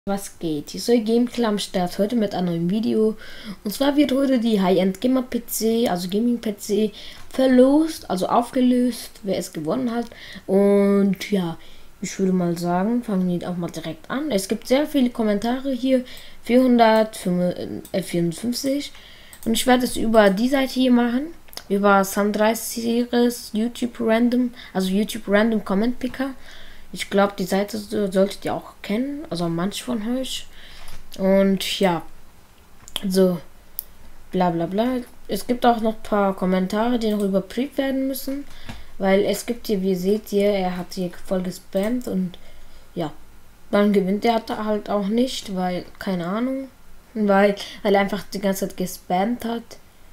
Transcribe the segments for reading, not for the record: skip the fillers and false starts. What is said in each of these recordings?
Was geht? Hier soll Gameplay am Start heute mit einem neuen Video. Und zwar wird heute die High-End Gamer PC, also Gaming PC, verlost, also aufgelöst, wer es gewonnen hat. Und ja, ich würde mal sagen, fangen wir auch mal direkt an. Es gibt sehr viele Kommentare hier, 454. Und ich werde es über die Seite hier machen, über Sunrise Series, YouTube Random, also YouTube Random Comment Picker. Ich glaube, die Seite solltet ihr auch kennen, also manche von euch. Und ja, so bla bla bla. Es gibt auch noch ein paar Kommentare, die noch überprüft werden müssen, weil es gibt hier, wie ihr seht, er hat hier voll gespammt und ja, dann gewinnt er halt auch nicht, weil, keine Ahnung, weil er einfach die ganze Zeit gespammt hat.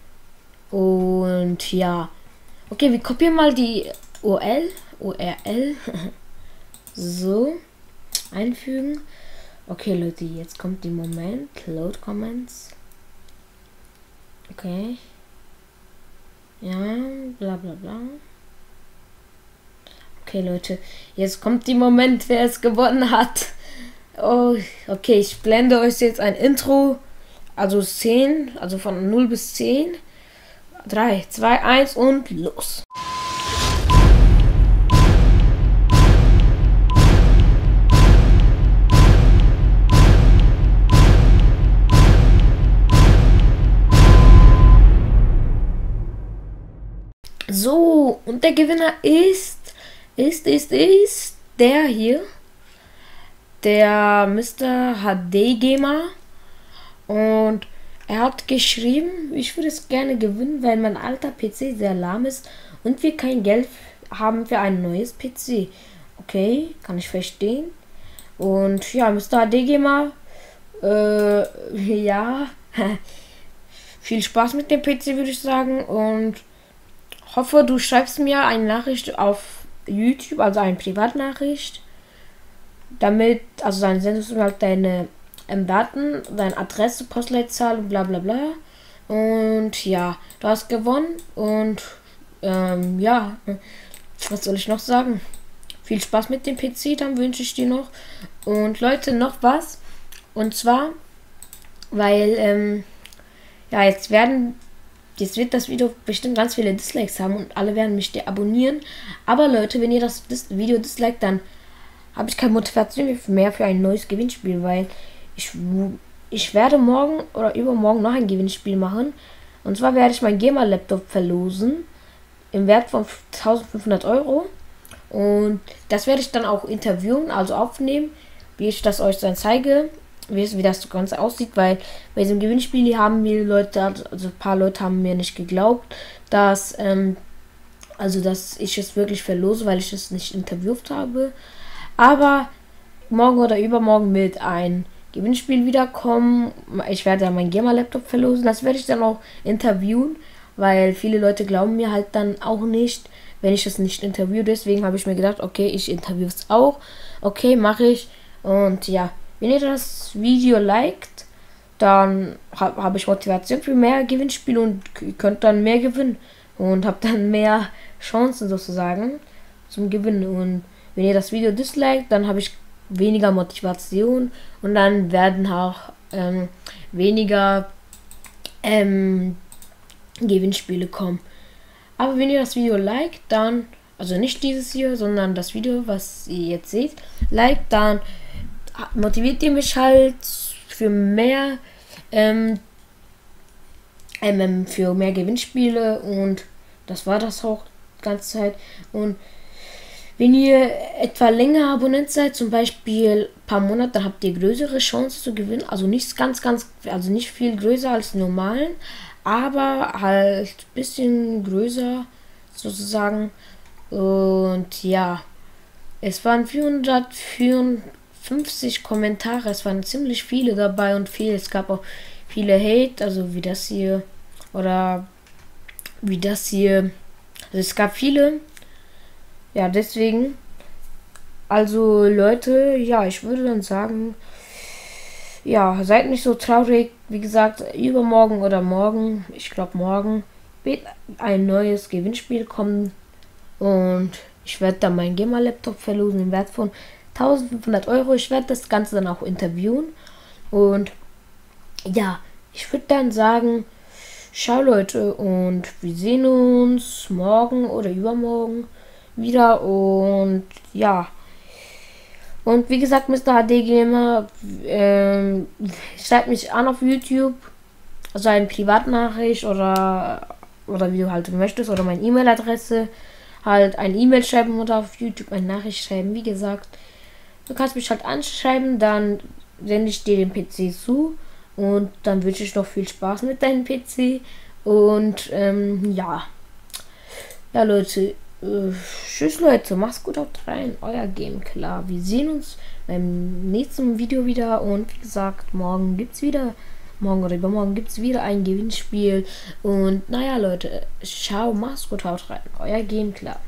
Und ja, okay, wir kopieren mal die URL. So, einfügen. Okay, Leute, jetzt kommt der Moment. Load Comments. Okay. Ja, bla bla bla. Okay, Leute, jetzt kommt der Moment, wer es gewonnen hat. Oh, okay, ich blende euch jetzt ein Intro. Also 10, also von 0 bis 10. 3, 2, 1 und los. So, und der Gewinner ist der hier, der Mr. HD Gamer, und er hat geschrieben, ich würde es gerne gewinnen, weil mein alter PC sehr lahm ist und wir kein Geld haben für ein neues PC. Okay, kann ich verstehen. Und ja, Mr. HD Gamer, ja, viel Spaß mit dem PC, würde ich sagen, und hoffe, du schreibst mir eine Nachricht auf YouTube, also eine Privatnachricht, damit, also dann sendest du mir halt deine Daten, deine Adresse, Postleitzahl und bla bla bla. Und ja, du hast gewonnen und ja, was soll ich noch sagen? Viel Spaß mit dem PC, dann wünsche ich dir noch. Und Leute, noch was. Und zwar, weil, ja, jetzt wird das Video bestimmt ganz viele Dislikes haben und alle werden mich deabonnieren. Aber Leute, wenn ihr das Video disliked, dann habe ich keine Motivation mehr für ein neues Gewinnspiel, weil ich werde morgen oder übermorgen noch ein Gewinnspiel machen. Und zwar werde ich meinen Gamer-Laptop verlosen im Wert von 1500 Euro. Und das werde ich dann auch interviewen, also aufnehmen, wie ich das euch dann zeige. Wie das Ganze aussieht, weil bei diesem Gewinnspiel hier haben mir Leute, also ein paar Leute haben mir nicht geglaubt, dass ich es wirklich verlose, weil ich es nicht interviewt habe. Aber morgen oder übermorgen wird ein Gewinnspiel wiederkommen. Ich werde dann meinen Gamer-Laptop verlosen. Das werde ich dann auch interviewen, weil viele Leute glauben mir halt dann auch nicht, wenn ich es nicht interviewe. Deswegen habe ich mir gedacht, okay, ich interviewe es auch. Okay, mache ich. Und ja, wenn ihr das Video liked, dann habe ich Motivation für mehr Gewinnspiele und ihr könnt dann mehr gewinnen und habt dann mehr Chancen sozusagen zum Gewinnen. Und wenn ihr das Video disliked, dann habe ich weniger Motivation und dann werden auch weniger Gewinnspiele kommen. Aber wenn ihr das Video liked, dann, also nicht dieses hier, sondern das Video, was ihr jetzt seht, liked, dann motiviert ihr mich halt für mehr Gewinnspiele, und das war das auch die ganze Zeit. Und wenn ihr etwa länger Abonnent seid, zum Beispiel ein paar Monate, dann habt ihr größere Chancen zu gewinnen. Also nicht also nicht viel größer als die normalen, aber halt ein bisschen größer sozusagen. Und ja, es waren 454 Kommentare, es waren ziemlich viele dabei und es gab auch viele Hate, also wie das hier oder wie das hier, also es gab viele, ja, deswegen, also Leute, ja, ich würde dann sagen, ja, seid nicht so traurig, wie gesagt, übermorgen oder morgen, ich glaube morgen, wird ein neues Gewinnspiel kommen und ich werde dann meinen Gamer-Laptop verlosen im Wert von 1.500 €. Ich werde das Ganze dann auch interviewen. Und ja, ich würde dann sagen, ciao Leute, und wir sehen uns morgen oder übermorgen wieder. Und ja, und wie gesagt, Mr. HD Gamer, schreibt mich an auf YouTube, also eine Privatnachricht oder wie du halt möchtest, oder meine E-Mail-Adresse, halt eine E-Mail schreiben oder auf YouTube eine Nachricht schreiben. Wie gesagt, du kannst mich halt anschreiben, dann sende ich dir den PC zu, und dann wünsche ich noch viel Spaß mit deinem PC. Und ja, Leute, tschüss Leute, macht's gut, haut rein, euer Game klar. Wir sehen uns beim nächsten Video wieder, und wie gesagt, morgen oder übermorgen gibt's wieder ein Gewinnspiel. Und naja Leute, ciao, macht's gut, haut rein, euer Game klar.